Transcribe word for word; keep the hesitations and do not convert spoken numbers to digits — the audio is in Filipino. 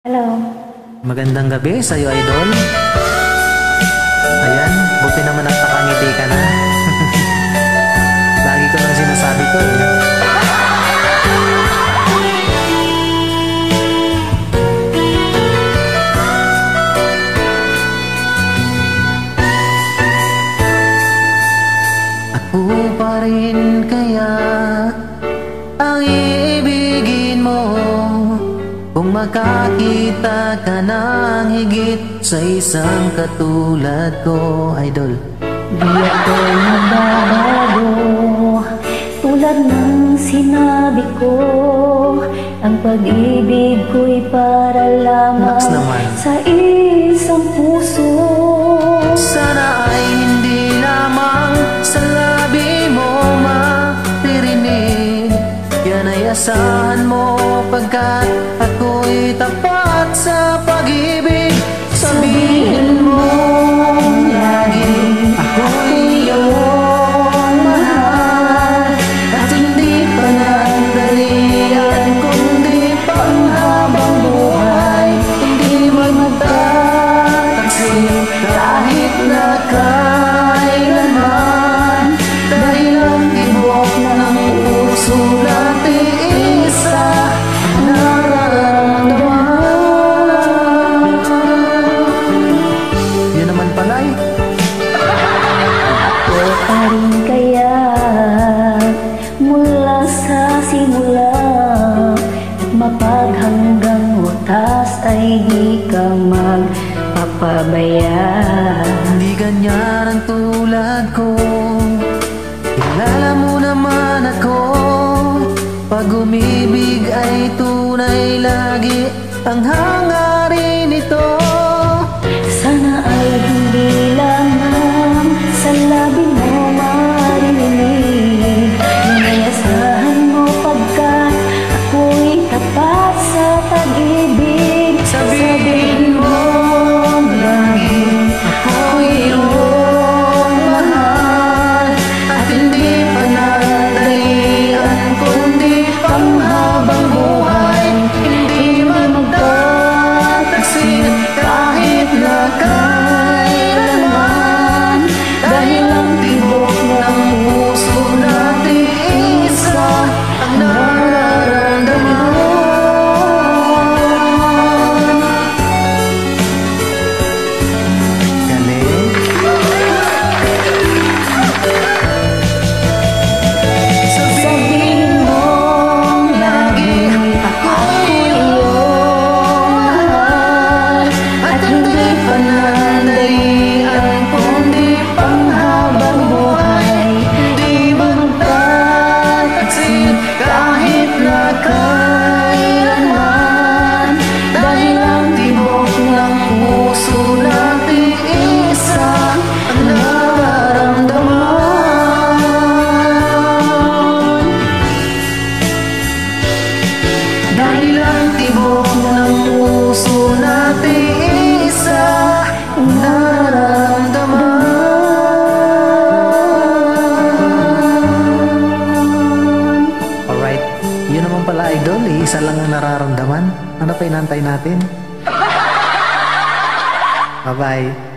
Hello. Magandang gabi sa'yo, idol. Ayan, buti naman at nakangiti ka na. Lagi ko lang sinasabi to eh. Ako pa rin kaya ang iibigin mo kung makakita ka ng higit sa isang katulad ko, idol. Di ako'y magbabago, tulad ng sinabi ko. Ang pag-ibig ko'y para lamang sa isang puso. Sana ay hindi lamang sa labi mo maririnig. Yan ay asahan mo pagkat ako'y tapat sa pag-ibig. Sabihin mo lagi ako'y iyong mahal, at hindi pa nandalian kundi panghabang buhay. Hindi magtataksil kahit na kailanman, dahil ang tibok ng puso natin isa nararamdaman. Yun naman pala eh. Ako pa rin kaya mula sa simula at mapaghanggang wakas ay di ka magpapabaya. Hindi ganyan ang tulad ko, kilala mo naman ako. Pag umibig ay tunay lagi ang hangarin nito. Sana ay hindi lamang sa labi mo maririnig. Nanayasahan mo pagkat ako'y tapat sa pag-ibig. Sabihin mo lagi ako'y iyong mahal, at hindi pa nandalian kundi panghabang buhay. Hindi magtataksil kahit na kailanman, dahil ang tibok ng puso natin isa ang nararamdaman. Galing. Sabihin mo lagi ako'y iyong mahal, at hindi pa nandalian kundi panghabang buhay. Hindi magtataksil kahit na kailanman, dahil ang tibok ng puso natin isa ang nararamdaman. Dahil ang tibok ng puso natin isa ang nararamdaman. Alright, yun naman pala, idol, eh, isa lang ang nararamdaman. Ano pa inantay natin? Bye-bye.